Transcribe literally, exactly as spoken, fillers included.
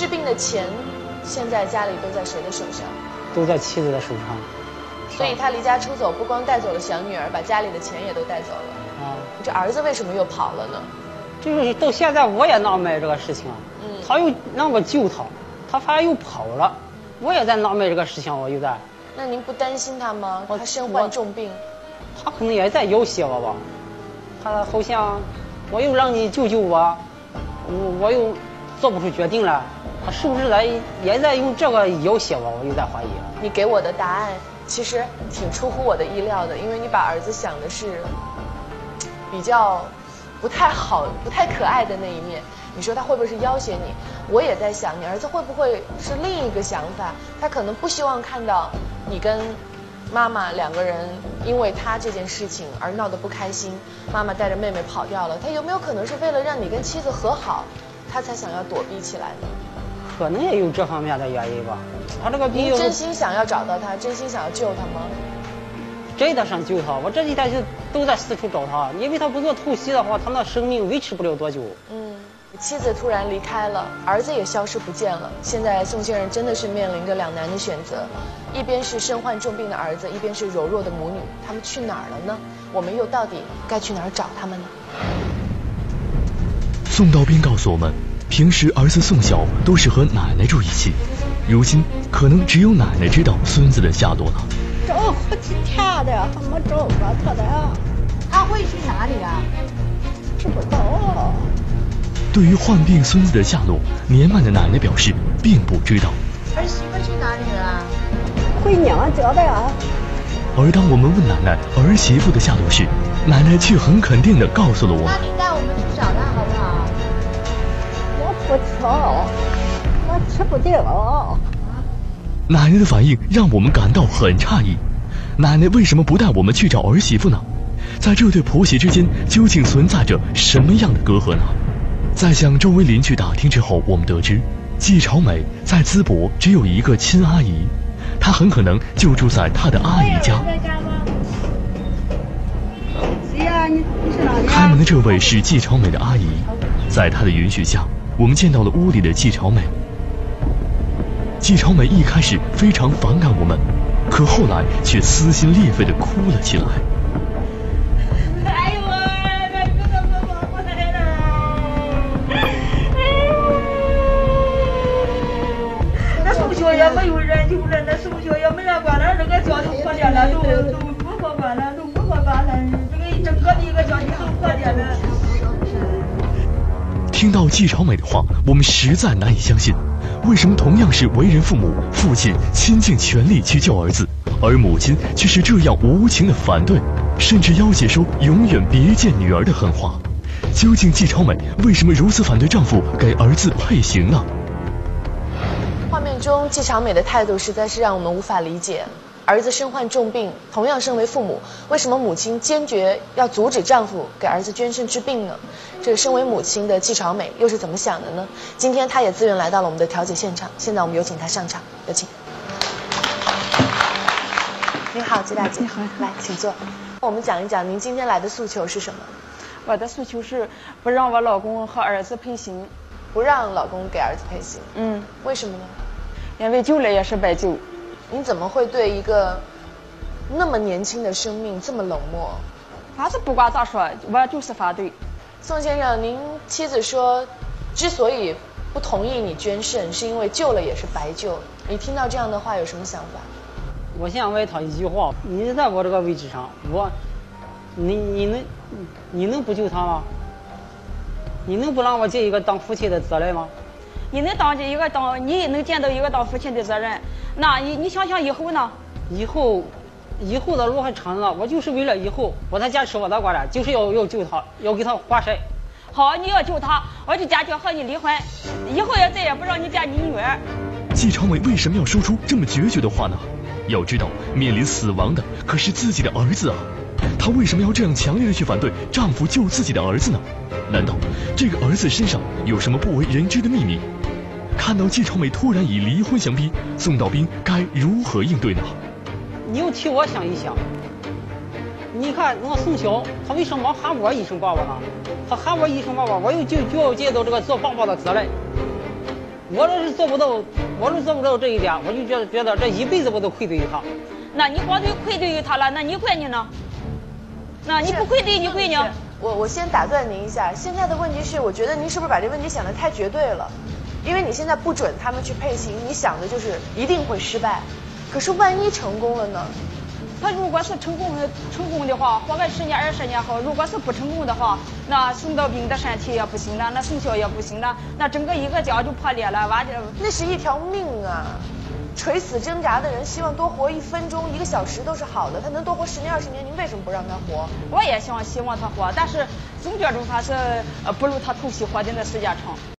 病的钱，现在家里都在谁的手上？ 都在妻子的手上。 所以他离家出走，不光带走了小女儿，把家里的钱也都带走了。啊，这儿子为什么又跑了呢？ 这个到现在我也纳闷这个事情。嗯，他又让我救他，他反而又跑了，我也在纳闷这个事情，我又在。那您不担心他吗？他身患重病， 他可能也在要挟我吧。他好像我又让你救救我，我我又做不出决定来，他是不是在也在用这个要挟我？我又在怀疑。 你给我的答案其实挺出乎我的意料的，因为你把儿子想的是比较不太好、不太可爱的那一面。你说他会不会是要挟你？我也在想，你儿子会不会是另一个想法？他可能不希望看到你跟妈妈两个人因为他这件事情而闹得不开心，妈妈带着妹妹跑掉了。他有没有可能是为了让你跟妻子和好，他才想要躲避起来呢？ 可能也有这方面的原因吧。他这个病， 您真心想要找到他，真心想要救他吗？ 真的想救他，我这几天就都在四处找他，因为他不做透析的话，他那生命维持不了多久。 嗯，妻子突然离开了，儿子也消失不见了。现在宋先生真的是面临着两难的选择，一边是身患重病的儿子，一边是柔弱的母女，他们去哪儿了呢？我们又到底该去哪儿找他们呢？ 宋道斌告诉我们，平时儿子宋晓都是和奶奶住一起，如今可能只有奶奶知道孙子的下落了。 找好几天的，还没找着他的。他会去哪里啊？知不道。 对于患病孙子的下落，年迈的奶奶表示并不知道。 儿媳妇去哪里了？回娘家的呀。 而当我们问奶奶儿媳妇的下落时，奶奶却很肯定地告诉了我们。 那你带我们去找她好不好？我不瞧，我吃不掉。 奶奶的反应让我们感到很诧异，奶奶为什么不带我们去找儿媳妇呢？在这对婆媳之间究竟存在着什么样的隔阂呢？在向周围邻居打听之后，我们得知季朝美在淄博只有一个亲阿姨，她很可能就住在她的阿姨家。开门的这位是季朝美的阿姨，在她的允许下，我们见到了屋里的季朝美。季朝美一开始非常反感我们，可后来却撕心裂肺地哭了起来。 哎呦，那哥哥哥哥我来了！那宋小也没有人救了，那宋小也没人管了，这个家都破裂了，都都不可管了，都不可管了，这个整个的一个家庭都破裂了。 听到季朝美的话，我们实在难以相信，为什么同样是为人父母，父亲倾尽全力去救儿子，而母亲却是这样无情的反对，甚至要挟说永远别见女儿的狠话？究竟季朝美为什么如此反对丈夫给儿子配刑呢？ 画面中季朝美的态度实在是让我们无法理解。儿子身患重病，同样身为父母，为什么母亲坚决要阻止丈夫给儿子捐肾治病呢？这个身为母亲的季朝美又是怎么想的呢？今天她也自愿来到了我们的调解现场，现在我们有请她上场，有请。你好，季大姐。你好，来，请坐。我们讲一讲您今天来的诉求是什么？ 我的诉求是不让我老公和儿子配刑， 不让老公给儿子配刑。 嗯， 为什么呢？ 因为救了也是白救。 您怎么会对一个那么年轻的生命这么冷漠？ 反正不管咋说，我就是反对。 宋先生，您妻子说，之所以不同意你捐肾，是因为救了也是白救。你听到这样的话有什么想法？ 我想问他一句话：你在我这个位置上，我，你你能你能不救他吗？你能不让我尽一个当父亲的责任吗？ 你能当一个当，你能尽到一个当父亲的责任，那你你想想以后呢？ 以后，以后的路还长呢。我就是为了以后，我才坚持我的观点，就是要要救他，要给他还身。 好，你要救他，我就坚决和你离婚，以后也再也不让你见你女儿。 季朝美为什么要说出这么决绝的话呢？要知道，面临死亡的可是自己的儿子啊！她为什么要这样强烈的去反对丈夫救自己的儿子呢？难道这个儿子身上有什么不为人知的秘密？看到季朝美突然以离婚相逼，宋道斌该如何应对呢？ 你又替我想一想，你看那宋晓，他为什么喊我一声爸爸呢？他喊我一声爸爸，我又就就要尽到这个做爸爸的责任。 我要是做不到，我是做不到这一点，我就觉得觉得这一辈子我都愧对于他。 那你光对愧对于他了，那你怪你呢？那你不愧对，你怪呢？ 我我先打断您一下，现在的问题是，我觉得您是不是把这问题想得太绝对了？因为你现在不准他们去配型，你想的就是一定会失败。可是万一成功了呢？ 他如果是成功成功的话，活个十年二十年后；如果是不成功的话，那宋道兵的身体也不行了，那宋孝也不行了，那整个一个家就破裂了，完了。 那是一条命啊！垂死挣扎的人希望多活一分钟、一个小时都是好的，他能多活十年二十年，您为什么不让他活？ 我也想希望他活，但是总觉着他是呃不如他头期活的那时间长。